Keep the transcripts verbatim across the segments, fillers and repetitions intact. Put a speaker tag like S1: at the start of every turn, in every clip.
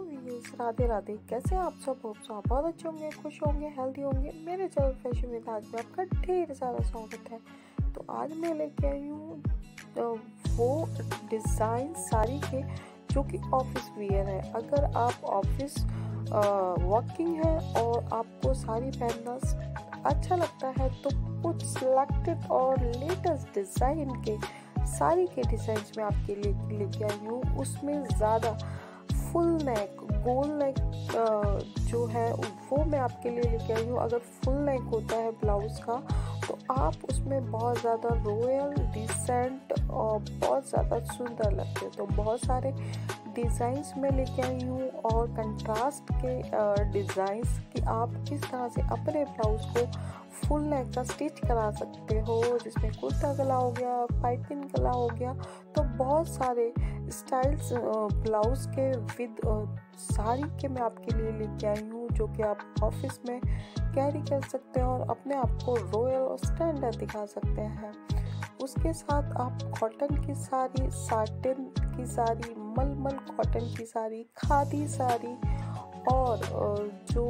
S1: Viewers, Radhe Radhe. कैसे हैं आप सब? होप सो आप बहुत अच्छे होंगे, खुश होंगे, हेल्दी होंगे। मेरे चैनल फैशन विद आज में आपका ढेर सारा स्वागत है। तो आज मैं लेके आई हूँ वो डिज़ाइन साड़ी के जो कि ऑफिस वियर है। अगर आप ऑफिस वर्किंग है और आपको साड़ी पहनना अच्छा लगता है तो कुछ सिलेक्टेड और लेटेस्ट डिज़ाइन के साड़ी के डिज़ाइंस में आपके लिए लेके आई हूँ। उसमें ज़्यादा फुल नेक, गोल नेक जो है वो मैं आपके लिए लेके आई हूँ। अगर फुल नेक होता है ब्लाउज़ का तो आप उसमें बहुत ज़्यादा रॉयल, डिसेंट और बहुत ज़्यादा सुंदर लगते हैं। तो बहुत सारे डिज़ाइंस में लेके आई हूँ और कंट्रास्ट के डिज़ाइंस कि आप किस तरह से अपने ब्लाउज़ को फुल नेक का स्टिच करा सकते हो, जिसमें कुर्ता गला हो गया, पाइपिंग गला हो गया। तो बहुत सारे स्टाइल्स ब्लाउज के विद साड़ी के मैं आपके लिए लेके आई हूँ, जो कि आप ऑफिस में कैरी कर सकते हैं और अपने आप को रॉयल और स्टैंडर्ड दिखा सकते हैं। उसके साथ आप कॉटन की साड़ी, साटिन की साड़ी, मलमल कॉटन की साड़ी, खादी साड़ी और जो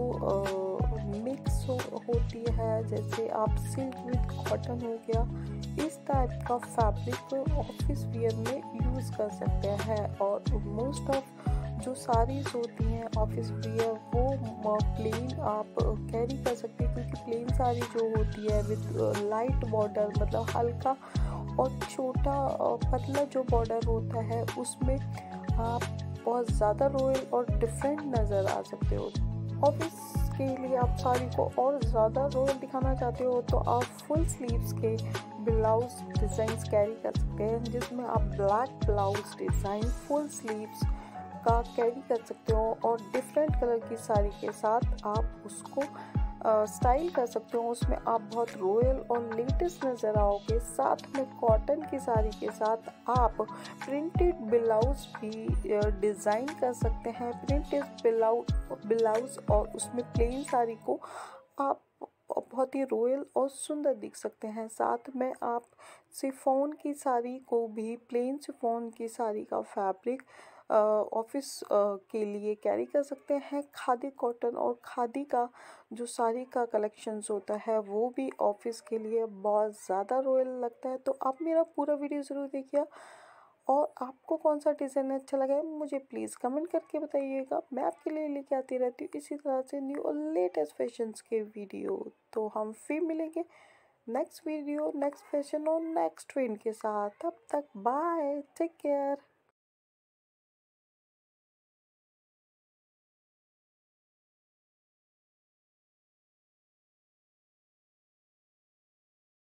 S1: मिक्स होती है, जैसे आप सिल्क विद कॉटन हो गया, इस टाइप का फैब्रिक ऑफिस वियर में यूज़ कर सकते हैं। और मोस्ट ऑफ जो साड़ीज होती हैं ऑफिस वियर वो प्लेन आप कैरी कर सकते हैं, क्योंकि प्लेन साड़ी जो होती है विद लाइट बॉर्डर, मतलब हल्का और छोटा पतला जो बॉर्डर होता है, उसमें आप बहुत ज़्यादा रॉयल और डिफरेंट नज़र आ सकते हो। ऑफिस के लिए आप साड़ी को और ज़्यादा रॉयल दिखाना चाहते हो तो आप फुल स्लीव्स के ब्लाउज डिज़ाइंस कैरी कर सकते हैं, जिसमें आप black blouse design full sleeves का कैरी कर सकते हो और डिफरेंट कलर की साड़ी के साथ आप उसको स्टाइल कर सकते हो। उसमें आप बहुत रॉयल और लेटेस्ट नज़र आओगे। साथ में कॉटन की साड़ी के साथ आप प्रिंटेड ब्लाउज भी डिज़ाइन कर सकते हैं, प्रिंटेड ब्लाउज ब्लाउज और उसमें प्लेन साड़ी को आप बहुत ही रॉयल और सुंदर दिख सकते हैं। साथ में आप शिफॉन की साड़ी को भी, प्लेन शिफॉन की साड़ी का फैब्रिक ऑफिस के लिए कैरी कर सकते हैं। खादी कॉटन और खादी का जो साड़ी का कलेक्शंस होता है वो भी ऑफिस के लिए बहुत ज़्यादा रॉयल लगता है। तो आप मेरा पूरा वीडियो ज़रूर देखिए और आपको कौन सा डिज़ाइन अच्छा लगा है मुझे प्लीज़ कमेंट करके बताइएगा। मैं आपके लिए लेके आती रहती हूँ इसी तरह से न्यू और लेटेस्ट फैशंस के वीडियो। तो हम फिर मिलेंगे नेक्स्ट वीडियो, नेक्स्ट फैशन और नेक्स्ट ट्रेंड के साथ। तब तक बाय, टेक केयर।